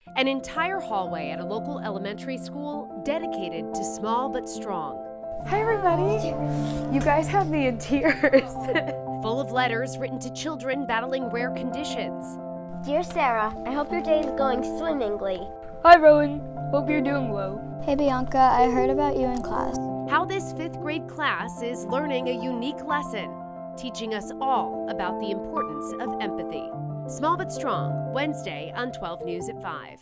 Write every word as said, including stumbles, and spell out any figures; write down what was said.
An entire hallway at a local elementary school dedicated to small but strong. Hi everybody! You guys have me in tears. Full of letters written to children battling rare conditions. Dear Sarah, I hope your day is going swimmingly. Hi Rowan, hope you're doing well. Hey Bianca, I heard about you in class. How this fifth grade class is learning a unique lesson, teaching us all about the importance of empathy. Small but Strong, Wednesday on twelve News at five.